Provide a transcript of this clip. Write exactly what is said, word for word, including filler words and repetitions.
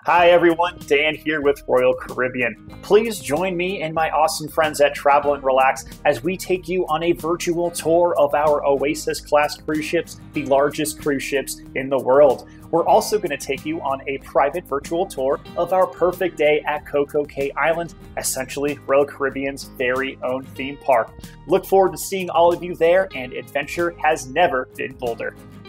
Hi everyone, Dan here with Royal Caribbean. Please join me and my awesome friends at TravelNRelax as we take you on a virtual tour of our Oasis class cruise ships, the largest cruise ships in the world. We're also going to take you on a private virtual tour of our perfect day at Coco Cay Island, essentially Royal Caribbean's very own theme park. Look forward to seeing all of you there, and adventure has never been bolder.